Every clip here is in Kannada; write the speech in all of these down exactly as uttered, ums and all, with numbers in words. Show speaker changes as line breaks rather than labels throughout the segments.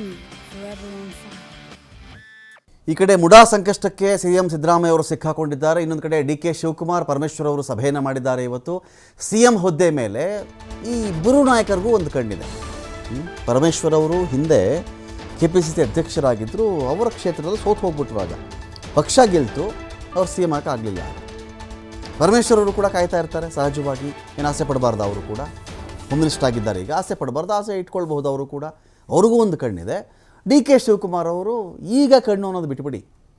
forever on fire.
ಈ ಕಡೆ ಮುಡಾ ಸಂಕಷ್ಟಕ್ಕೆ ಸಿಎಂ ಸಿದ್ದರಾಮಯ್ಯ ಅವರು ಸಿಕ್ಕಾಕೊಂಡಿದ್ದಾರೆ. ಇನ್ನೊಂದು ಕಡೆ ಡಿ ಕೆ ಶಿವಕುಮಾರ್ ಪರಮೇಶ್ವರ್ ಅವರು ಸಭೆಯನ್ನು ಮಾಡಿದ್ದಾರೆ. ಇವತ್ತು ಸಿಎಂ ಹುದ್ದೆ ಮೇಲೆ ಈ ಇಬ್ಬರು ನಾಯಕರಿಗೂ ಒಂದು ಕಣ್ಣಿದೆ. ಪರಮೇಶ್ವರ್ ಅವರು ಹಿಂದೆ ಕೆ ಪಿ ಸಿ ಸಿ ಅಧ್ಯಕ್ಷರಾಗಿದ್ದರು. ಅವರ ಕ್ಷೇತ್ರದಲ್ಲಿ ಸೋತು ಹೋಗ್ಬಿಟ್ರು. ಆಗ ಪಕ್ಷ ಗೆಲ್ತು, ಅವ್ರು ಸಿ ಎಂ ಆಗಲಿಲ್ಲ. ಪರಮೇಶ್ವರ್ ಅವರು ಕೂಡ ಕಾಯ್ತಾ ಇರ್ತಾರೆ ಸಹಜವಾಗಿ. ಏನು ಆಸೆ ಪಡಬಾರ್ದು, ಅವರು ಕೂಡ ಹೋಮ್ ಮಿನಿಸ್ಟರ್ ಆಗಿದ್ದಾರೆ. ಈಗ ಆಸೆ ಪಡಬಾರ್ದು, ಆಸೆ ಇಟ್ಕೊಳ್ಬಹುದು ಅವರು ಕೂಡ. ಅವ್ರಿಗೂ ಒಂದು ಕಣ್ಣಿದೆ. ಡಿ ಕೆ ಶಿವಕುಮಾರ್ ಅವರು ಈಗ ಕಣ್ಣು ಅನ್ನೋದು ಬಿಟ್ಬಿಡಿ.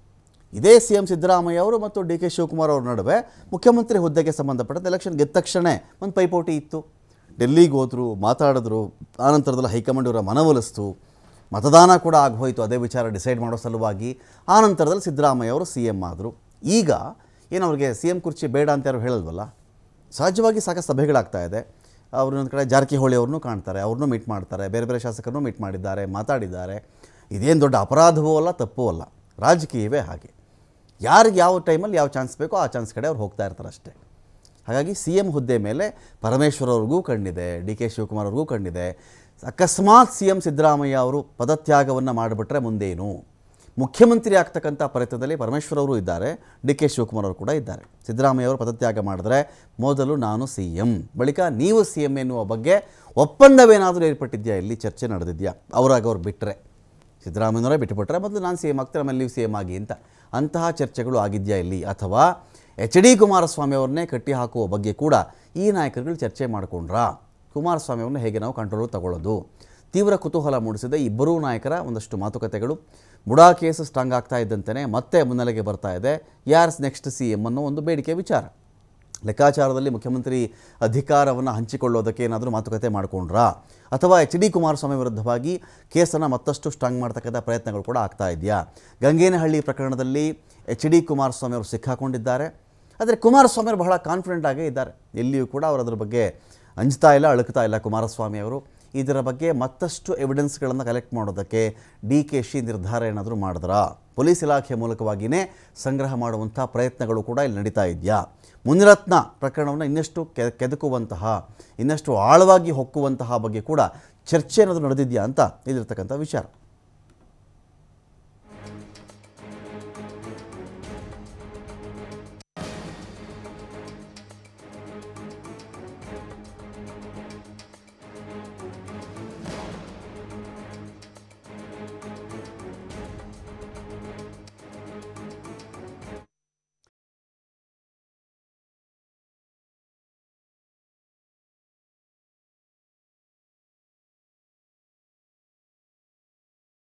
ಇದೇ ಸಿ ಎಂ ಸಿದ್ದರಾಮಯ್ಯ ಅವರು ಮತ್ತು ಡಿ ಕೆ ಶಿವಕುಮಾರ್ ಅವ್ರ ನಡುವೆ ಮುಖ್ಯಮಂತ್ರಿ ಹುದ್ದೆಗೆ ಸಂಬಂಧಪಟ್ಟಂತೆ ಎಲೆಕ್ಷನ್ ಗೆದ್ದ ತಕ್ಷಣ ಒಂದು ಪೈಪೋಟಿ ಇತ್ತು. ಡೆಲ್ಲಿಗೆ ಹೋದರು, ಮಾತಾಡಿದ್ರು. ಆನಂತರದಲ್ಲಿ ಹೈಕಮಾಂಡ್ ಇವರ ಮನವೊಲಿಸ್ತು. ಮತದಾನ ಕೂಡ ಆಗೋಯ್ತು ಅದೇ ವಿಚಾರ ಡಿಸೈಡ್ ಮಾಡೋ ಸಲುವಾಗಿ. ಆನಂತರದಲ್ಲಿ ಸಿದ್ದರಾಮಯ್ಯ ಅವರು ಸಿ ಎಂ ಆದರು. ಈಗ ಏನು ಅವ್ರಿಗೆ ಸಿ ಎಂ ಕುರ್ಚಿ ಬೇಡ ಅಂತ ಯಾರು ಹೇಳಲ್ವಲ್ಲ. ಸಹಜವಾಗಿ ಸಾಕಷ್ಟು ಸಭೆಗಳಾಗ್ತಾ ಇದೆ. ಅವರು ಒಂದು ಕಡೆ ಜಾರಕಿಹೊಳಿ ಅವ್ರನ್ನೂ ಕಾಣ್ತಾರೆ, ಅವ್ರನ್ನೂ ಮೀಟ್ ಮಾಡ್ತಾರೆ, ಬೇರೆ ಬೇರೆ ಶಾಸಕರನ್ನೂ ಮೀಟ್ ಮಾಡಿದ್ದಾರೆ, ಮಾತಾಡಿದ್ದಾರೆ. ಇದೇನು ದೊಡ್ಡ ಅಪರಾಧವೂ ಅಲ್ಲ, ತಪ್ಪೂ ಅಲ್ಲ. ರಾಜಕೀಯವೇ ಹಾಗೆ. ಯಾರಿಗೆ ಯಾವ ಟೈಮಲ್ಲಿ ಯಾವ ಚಾನ್ಸ್ ಬೇಕೋ ಆ ಚಾನ್ಸ್ ಕಡೆ ಅವ್ರು ಹೋಗ್ತಾ ಇರ್ತಾರೆ ಅಷ್ಟೇ. ಹಾಗಾಗಿ ಸಿ ಎಂ ಹುದ್ದೆ ಮೇಲೆ ಪರಮೇಶ್ವರ್ ಅವ್ರಿಗೂ ಕಣ್ಣಿದೆ, ಡಿ ಕೆ ಶಿವಕುಮಾರ್ ಅವ್ರಿಗೂ ಕಣ್ಣಿದೆ. ಅಕಸ್ಮಾತ್ ಸಿ ಎಂ ಸಿದ್ದರಾಮಯ್ಯ ಅವರು ಪದತ್ಯಾಗವನ್ನು ಮಾಡಿಬಿಟ್ರೆ ಮುಂದೇನು? ಮುಖ್ಯಮಂತ್ರಿ ಆಗ್ತಕ್ಕಂಥ ಪ್ರಯತ್ನದಲ್ಲಿ ಪರಮೇಶ್ವರ್ ಅವರು ಇದ್ದಾರೆ, ಡಿ ಕೆ ಶಿವಕುಮಾರ್ ಅವರು ಕೂಡ ಇದ್ದಾರೆ. ಸಿದ್ದರಾಮಯ್ಯ ಅವರು ಪದತ್ಯಾಗ ಮಾಡಿದ್ರೆ ಮೊದಲು ನಾನು ಸಿ ಎಂ, ಬಳಿಕ ನೀವು ಸಿ ಎಂ ಎನ್ನುವ ಬಗ್ಗೆ ಒಪ್ಪಂದವೇನಾದರೂ ಏರ್ಪಟ್ಟಿದೆಯಾ? ಇಲ್ಲಿ ಚರ್ಚೆ ನಡೆದಿದೆಯಾ? ಅವರಾಗ ಅವ್ರು ಬಿಟ್ಟರೆ, ಸಿದ್ದರಾಮಯ್ಯನವರೇ ಬಿಟ್ಟುಬಿಟ್ರೆ ಮೊದಲು ನಾನು ಸಿ ಎಂ ಆಗ್ತಾರೆ, ಆಮೇಲೆ ನೀವು ಸಿ ಎಂ ಆಗಿ ಅಂತ ಅಂತಹ ಚರ್ಚೆಗಳು ಆಗಿದೆಯಾ ಇಲ್ಲಿ? ಅಥವಾ ಎಚ್ ಡಿ ಕುಮಾರಸ್ವಾಮಿ ಅವ್ರನ್ನೇ ಕಟ್ಟಿ ಹಾಕುವ ಬಗ್ಗೆ ಕೂಡ ಈ ನಾಯಕರುಗಳು ಚರ್ಚೆ ಮಾಡಿಕೊಂಡ್ರಾ? ಕುಮಾರಸ್ವಾಮಿ ಅವ್ರನ್ನ ಹೇಗೆ ನಾವು ಕಂಟ್ರೋಲ್ ತಗೊಳ್ಳೋದು? ತೀವ್ರ ಕುತೂಹಲ ಮೂಡಿಸಿದ ಇಬ್ಬರೂ ನಾಯಕರ ಒಂದಷ್ಟು ಮಾತುಕತೆಗಳು. ಮುಡಾ ಕೇಸು ಸ್ಟ್ರಾಂಗ್ ಆಗ್ತಾ ಇದ್ದಂತೆಯೇ ಮತ್ತೆ ಮುನ್ನೆಲೆಗೆ ಬರ್ತಾ ಇದೆ ಯಾರ್ಸ್ ನೆಕ್ಸ್ಟ್ ಸಿ ಎಂ ಅನ್ನೋ ಒಂದು ಬೇಡಿಕೆ ವಿಚಾರ. ಲೆಕ್ಕಾಚಾರದಲ್ಲಿ ಮುಖ್ಯಮಂತ್ರಿ ಅಧಿಕಾರವನ್ನು ಹಂಚಿಕೊಳ್ಳೋದಕ್ಕೆ ಏನಾದರೂ ಮಾತುಕತೆ ಮಾಡಿಕೊಂಡ್ರಾ? ಅಥವಾ ಎಚ್ ಡಿ ಕುಮಾರಸ್ವಾಮಿ ವಿರುದ್ಧವಾಗಿ ಕೇಸನ್ನು ಮತ್ತಷ್ಟು ಸ್ಟ್ರಾಂಗ್ ಮಾಡ್ತಕ್ಕಂಥ ಪ್ರಯತ್ನಗಳು ಕೂಡ ಆಗ್ತಾ ಇದೆಯಾ? ಗಂಗೇನಹಳ್ಳಿ ಪ್ರಕರಣದಲ್ಲಿ ಎಚ್ ಡಿ ಕುಮಾರಸ್ವಾಮಿ ಅವರು ಸಿಕ್ಕಾಕೊಂಡಿದ್ದಾರೆ. ಆದರೆ ಕುಮಾರಸ್ವಾಮಿ ಅವರು ಬಹಳ ಕಾನ್ಫಿಡೆಂಟ್ ಆಗೇ ಇದ್ದಾರೆ. ಎಲ್ಲಿಯೂ ಕೂಡ ಅವರು ಅದರ ಬಗ್ಗೆ ಅಂಜ್ತಾ ಇಲ್ಲ, ಅಳುಕ್ತಾ ಇಲ್ಲ ಕುಮಾರಸ್ವಾಮಿ ಅವರು. ಇದರ ಬಗ್ಗೆ ಮತ್ತಷ್ಟು ಎವಿಡೆನ್ಸ್ಗಳನ್ನು ಕಲೆಕ್ಟ್ ಮಾಡೋದಕ್ಕೆ ಡಿ ಕೆ ಶಿ ನಿರ್ಧಾರ ಏನಾದರೂ ಮಾಡಿದ್ರಾ? ಪೊಲೀಸ್ ಇಲಾಖೆ ಮೂಲಕವಾಗಿಯೇ ಸಂಗ್ರಹ ಮಾಡುವಂಥ ಪ್ರಯತ್ನಗಳು ಕೂಡ ಇಲ್ಲಿ ನಡೀತಾ ಇದೆಯಾ? ಮುನಿರತ್ನ ಪ್ರಕರಣವನ್ನು ಇನ್ನಷ್ಟು ಕೆ ಕೆದಕುವಂತಹ ಇನ್ನಷ್ಟು ಆಳವಾಗಿ ಹೊಕ್ಕುವಂತಹ ಬಗ್ಗೆ ಕೂಡ ಚರ್ಚೆ ಏನಾದರೂ ನಡೆದಿದೆಯಾ ಅಂತ ಇದಿರ್ತಕ್ಕಂಥ ವಿಚಾರ.